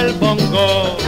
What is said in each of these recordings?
del bongo.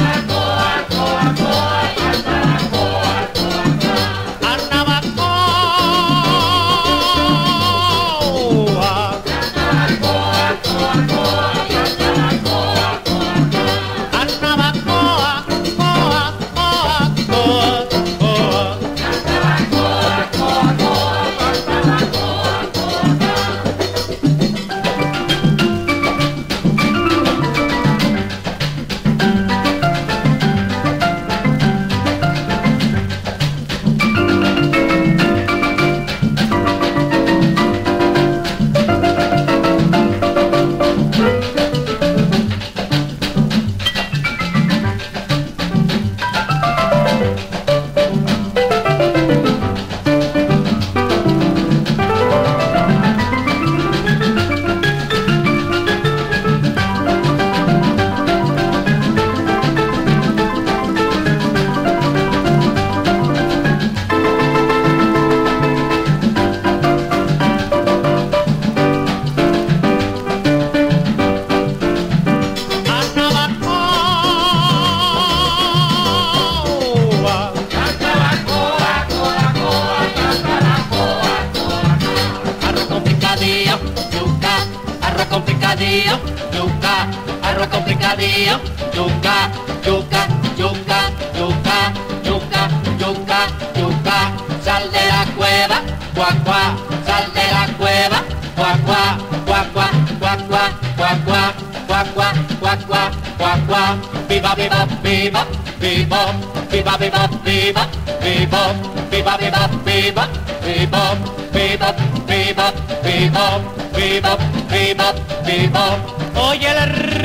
Arroz con picadillo, yuca, arroz con picadillo, yuca, yuca, yuca, yuca, yuca, yuca, yuca, sal de la cueva, cuac, cuac, sal de la cueva, cuac, cuac, cuac, cuac, cuac, cuac, cuac, cuac, cuac, cuac, cuac, cuac, cuac, cuac, viva, viva, viva, viva, viva, viva, viva, viva, viva, viva, viva, viva, viva, viva, viva, viva, viva, viva. Oye la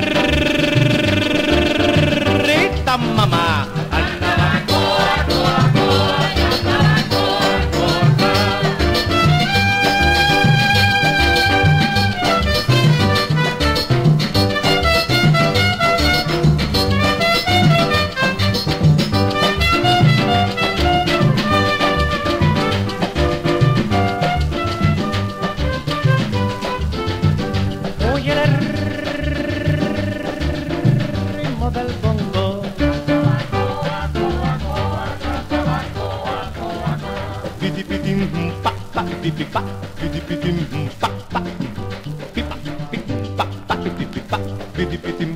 rita mamá. Oye el ritmo del bongo. Piti pitim pa pa pipi pa piti pitim pa pa pipa pipa pa pipi pa piti pitim